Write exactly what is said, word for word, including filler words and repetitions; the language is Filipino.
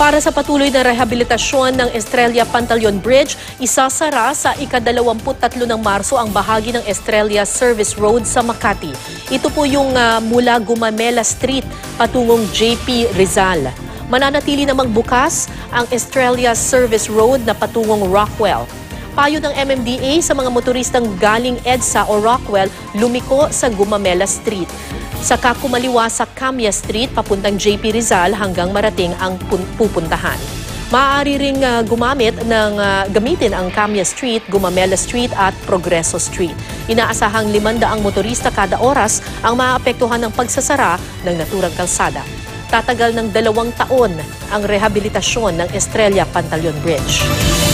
Para sa patuloy na rehabilitasyon ng Estrella-Pantaleon Bridge, isasara sa ikadalawamput tatlo ng Marso ang bahagi ng Estrella Service Road sa Makati. Ito po yung uh, mula Gumamela Street patungong J P Rizal. Mananatili namang bukas ang Estrella Service Road na patungong Rockwell. Payo ng M M D A sa mga motoristang galing EDSA o Rockwell lumiko sa Gumamela Street. Saka kumaliwa sa Camia Street papuntang J P Rizal hanggang marating ang pupuntahan. Maaari ring uh, gumamit ng uh, gamitin ang Camia Street, Gumamela Street at Progreso Street. Inaasahang limandaang motorista kada oras ang maapektuhan ng pagsasara ng naturang kalsada. Tatagal ng dalawang taon ang rehabilitasyon ng Estrella-Pantaleon Bridge.